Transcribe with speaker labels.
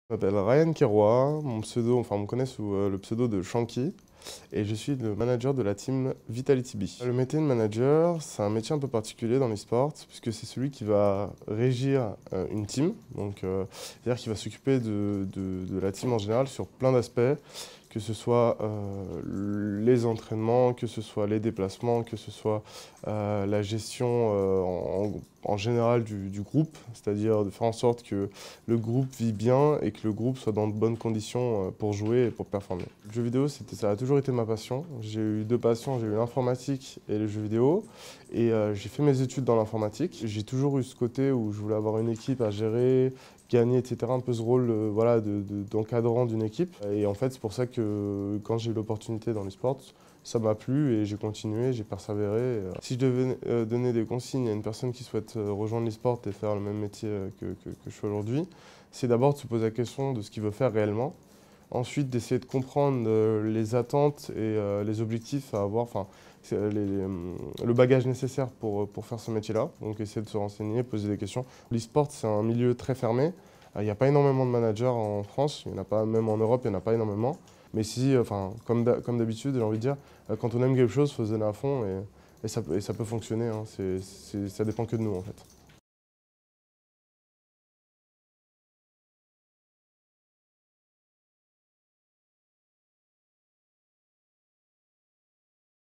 Speaker 1: Je m'appelle Ryan Keroy, mon pseudo, enfin on me connaît sous le pseudo de Shanky, et je suis le manager de la team Vitality B. Le métier de manager, c'est un métier un peu particulier dans l'e-sport, puisque c'est celui qui va régir une team, donc c'est-à-dire qui va s'occuper de la team en général sur plein d'aspects, que ce soit les entraînements, que ce soit les déplacements, que ce soit la gestion en général du groupe, c'est-à-dire de faire en sorte que le groupe vit bien et que le groupe soit dans de bonnes conditions pour jouer et pour performer. Le jeu vidéo, ça a toujours été ma passion. J'ai eu deux passions, j'ai eu l'informatique et le jeu vidéo. Et j'ai fait mes études dans l'informatique. J'ai toujours eu ce côté où je voulais avoir une équipe à gérer, gagner, etc. Un peu ce rôle voilà, d'encadrant d'une équipe. Et en fait, c'est pour ça que quand j'ai eu l'opportunité dans l'e-sport, ça m'a plu et j'ai continué, j'ai persévéré. Si je devais donner des consignes à une personne qui souhaite rejoindre l'e-sport et faire le même métier que je fais aujourd'hui, c'est d'abord de se poser la question de ce qu'il veut faire réellement. Ensuite, d'essayer de comprendre les attentes et les objectifs à avoir, enfin, le bagage nécessaire pour faire ce métier-là. Donc, essayer de se renseigner, poser des questions. L'e-sport, c'est un milieu très fermé. Il n'y a pas énormément de managers en France, il n'y en a pas, même en Europe, il n'y en a pas énormément. Mais si, enfin, comme d'habitude, j'ai envie de dire, quand on aime quelque chose, il faut se donner à fond et ça peut fonctionner. Hein. Ça dépend que de nous, en fait.